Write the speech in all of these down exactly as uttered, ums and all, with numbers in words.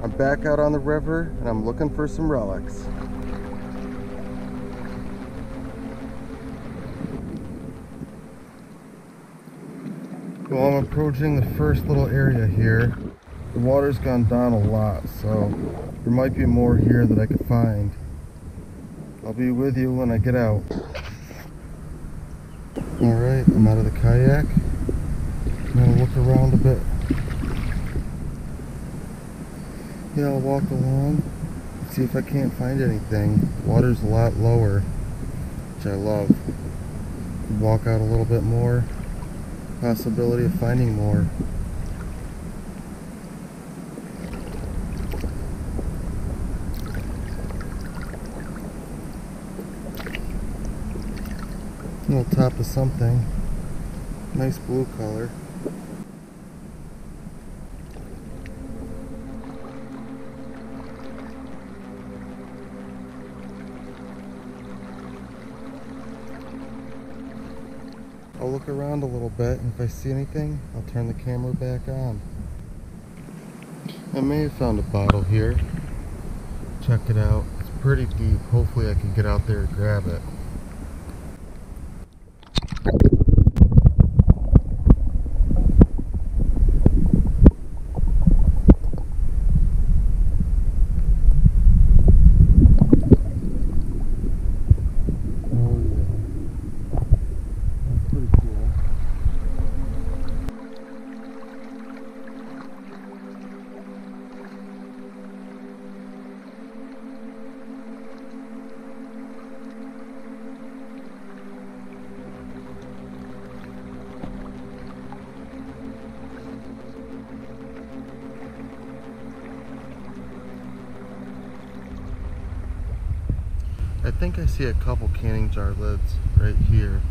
I'm back out on the river and I'm looking for some relics. Well, I'm approaching the first little area here. The water's gone down a lot, so there might be more here that I could find. I'll be with you when I get out. Alright, I'm out of the kayak. I'm gonna look around a bit. Yeah, I'll walk along, see if I can't find anything. Water's a lot lower, which I love. Walk out a little bit more. Possibility of finding more. A little top of something. Nice blue color. I'll look around a little bit, and if I see anything, I'll turn the camera back on. I may have found a bottle here. Check it out. It's pretty deep. Hopefully I can get out there and grab it. I think I see a couple canning jar lids right here.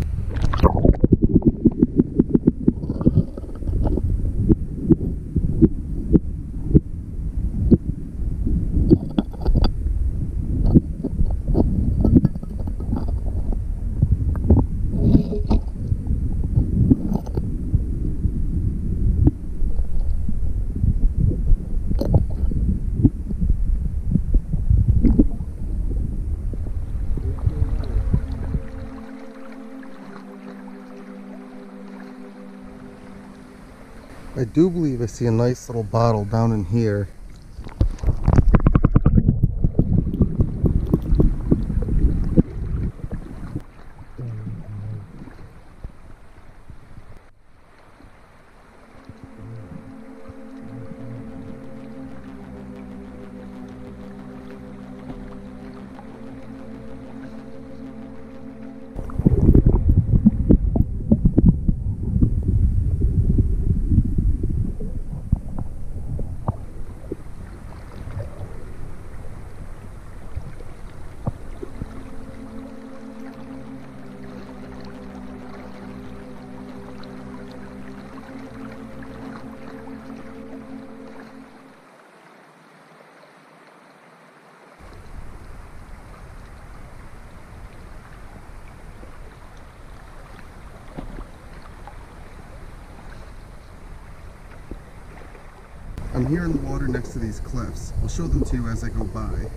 I do believe I see a nice little bottle down in here. I'm here in the water next to these cliffs. I'll show them to you as I go by.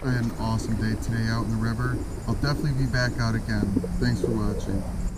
I had an awesome day today out in the river. I'll definitely be back out again. Thanks for watching.